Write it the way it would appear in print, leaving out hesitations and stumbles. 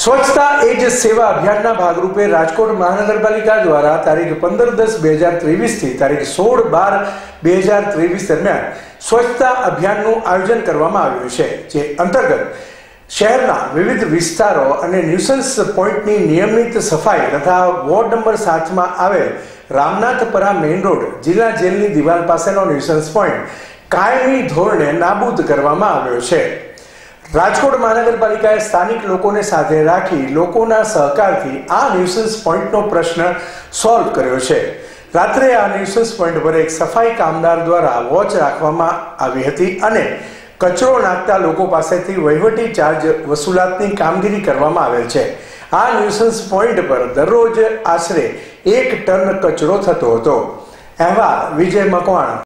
સ્વચ્છતા એ જ સેવા અભિયાનના ભાગરૂપે રાજકોટ મહાનગરપાલિકા દ્વારા તારીખ 15-10-2023 થી તારીખ 16-12-2023 દરમિયાન સ્વચ્છતા અભિયાનનું આયોજન કરવામાં આવ્યું છે, જે અંતર્ગત શહેરના વિવિધ વિસ્તારો અને ન્યુસન્સ પોઈન્ટની નિયમિત સફાઈ તથા વોર્ડ નંબર 7માં આવેલ રામનાથપરા મેઇન રોડ જિલ્લા જેલની દિવાલ પાસેનો ન્યુસન્સ પોઈન્ટ કાયમી ધોરણે નાબૂદ કરવામાં આવ્યો છે। રાજકોટ મહાનગરપાલિકાએ સ્થાનિક લોકોને સાથે રાખી લોકોના સહકારથી આ ન્યુસન્સ પોઈન્ટનો પ્રશ્ન સોલ્વ કર્યો છે। રાત્રે આ ન્યુસન્સ પોઈન્ટ પર એક સફાઈ કામદાર દ્વારા વોચ રાખવામાં આવી હતી અને કચરો નાખતા લોકો પાસેથી વહીવટી ચાર્જ વસૂલાતની કામગીરી કરવામાં આવેલ છે। આ ન્યુસન્સ પોઈન્ટ પર દરરોજ આશરે 1 ટન કચરો થતો હતો। અહેવાલ વિજય મકવાણા।